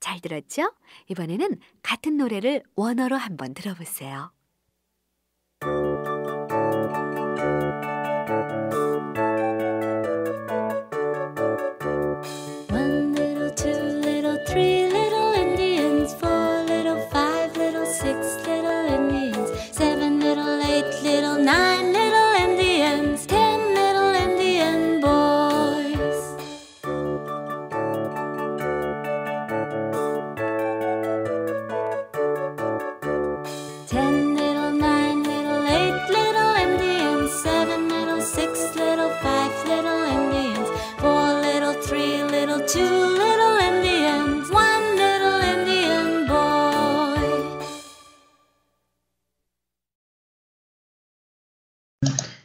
잘 들었죠? 이번에는 같은 노래를 원어로 한번 들어보세요. One little, two little, three little Indians, four little, five little, six little Indians, seven little, eight little, nine little Indians, 10 little Indian boys. Ten little, nine little, eight little Indians, seven little, six little, five little Indians, four little, three little, two little Indians, one little Indian boy.